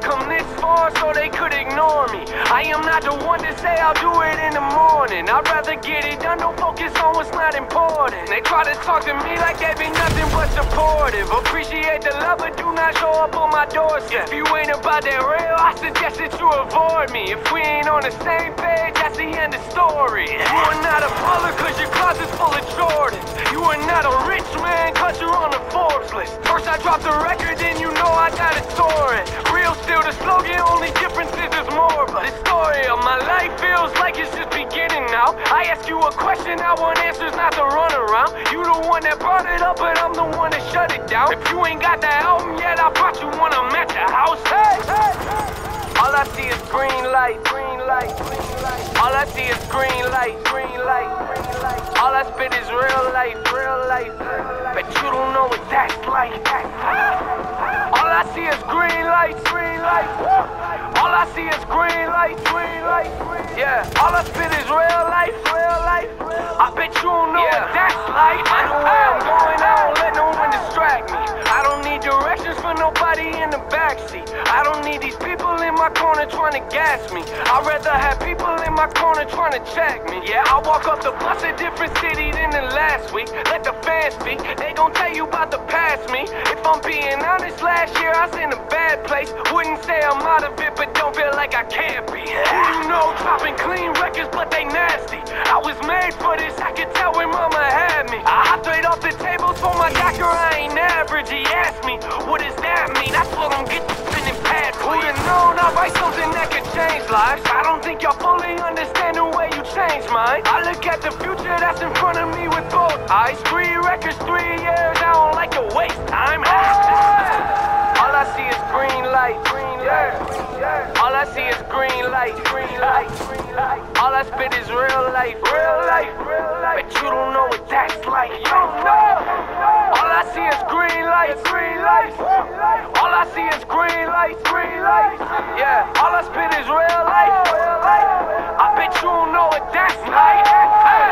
come this far so they could ignore me. I am not the one to say I'll do it in the morning. I'd rather get it done, don't focus on what's not important. They try to talk to me like they be nothing but supportive. Appreciate the love, but do not show up on my doorstep. If you ain't about that real, I suggest that you avoid me. If we ain't on the same page, that's the end of story. You are not a baller cause your closet's full of Jordans. You are not a rich man cause you're on the Forbes list. First I dropped the record, then you know I gotta store it. Real still the slogan, only difference is there's more. But the story of my life feels like it's just beginning now. I ask you a question, I want answers, not to run around. You the one that brought it up, but I'm the one that shut it down. If you ain't got that album yet, I brought you one, I'm at your house. Hey, hey, hey. All I see is green light, green light, green light. All I see is green light, green light, green light. All I spit is real life, real life. But you don't know what that's like. All I see is green lights, green lights. All I see is green lights, green lights. Yeah, all I spit is real life, real life. I bet you don't know what that's like. I know where I'm going, I don't let no one distract me. I don't need directions for nobody in the backseat. I don't need these people in my corner trying to gas me. I'd rather have people in my corner trying to check me. Yeah, I walk up the bus a different city than the last week. Let the fans speak, they gon' tell you about the past me. If I'm being honest, last year I was in a bad place. Wouldn't say I'm out of it, but don't feel like I can't be. Who you know dropping clean records, but they nasty. I was made for this, I could tell when mama had me. I hopped straight off the tables for my doctor, I ain't average. He asked me, what does that mean? That's what I'm getting spinning past. Who'd have known I'd write something that could change lives? I don't think y'all fully understand the way you change mine. I look at the future that's in front of me with both eyes. 3 records, 3 years, I don't like to waste time. All I see is green light, green light. All I see is green light, green light. All I spit is real life, real life. But you don't know what that's like. You don't know. All I see is green lights, green lights. All I see is green lights, green lights. Yeah, all I spit is real life, real life. I bet you don't know what that's like.